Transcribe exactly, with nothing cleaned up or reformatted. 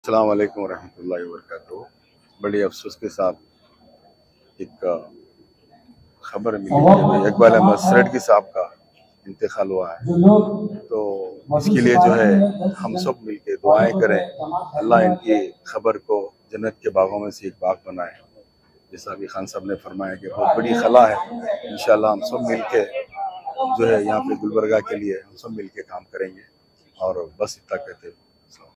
अस्सलाम वालेकुम रहमतुल्लाहि व बरकातुहू। बड़ी अफसोस के साथ एक खबर मिली है कि इकबाल अहमद सरडगी साहब का इंतकाल हुआ है। तो इसके लिए जो है हम सब मिलके दुआएं करें, अल्लाह इनकी खबर को जन्नत के बागों में से एक बाग बनाए। जैसा कि खान साहब ने फरमाया कि बहुत बड़ी खला है, इंशाल्लाह हम सब मिलके जो है यहाँ पे गुलबर्गा के लिए हम सब मिलके काम करेंगे। और बस इतना कहते हैं।